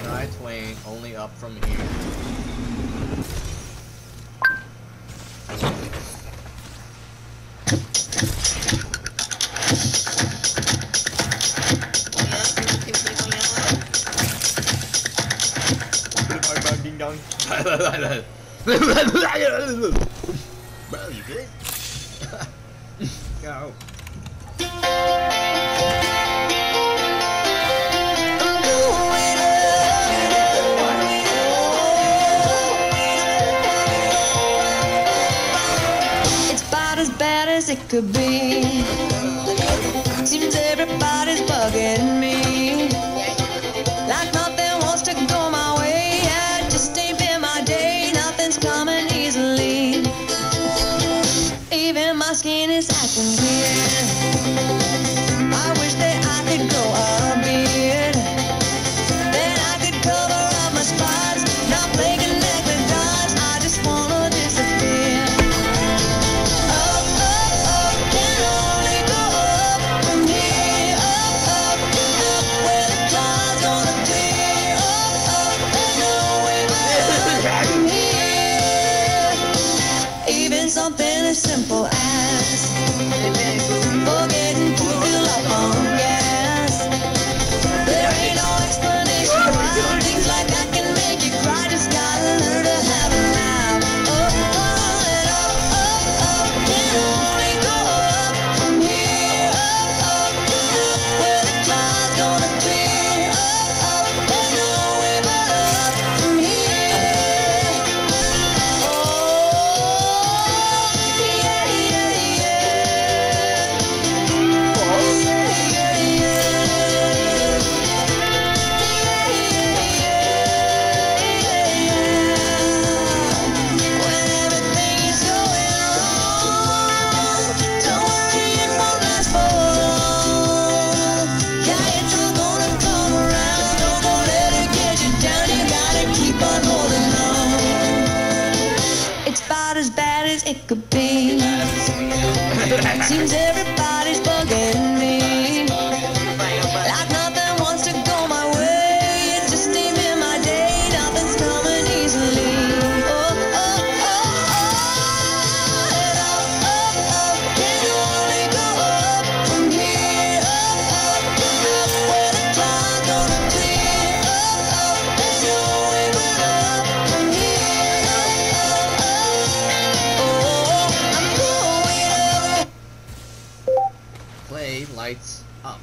Shania Twain, only up from here. Ding dong. Bro, you good? Go. As it could be. Seems everybody's bugging me. Like nothing wants to go my way. Yeah, just ain't been my day. Nothing's coming easily. Even my skin is acting weird. I wish that I could grow a beard. Then I could cover up my spots. Not play connect the dots. I just wanna disappear. Something as simple as forgetting to fill up on gas. There ain't no explanation why things like that can make you cry. Just gotta learn to have a laugh. Can only go up from here. Where the clouds gonna clear. There's no way but up from here. It could be. Seems everybody's bugging me. Like nothing wants to go my way. It just ain't been my day. Nothing's coming easily. And up. Can only go up from here. Where the clouds gonna clear. There's no way but up from here. Play lights up.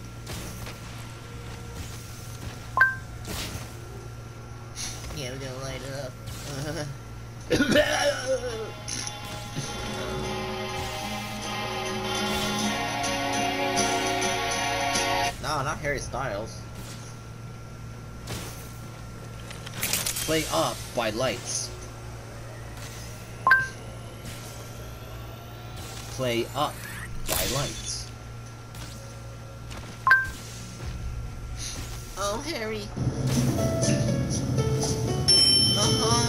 Yeah, we're gonna light it up. No, not Harry Styles. Play Up by Lights. Play Up by Lights. Oh, Harry. Uh-huh.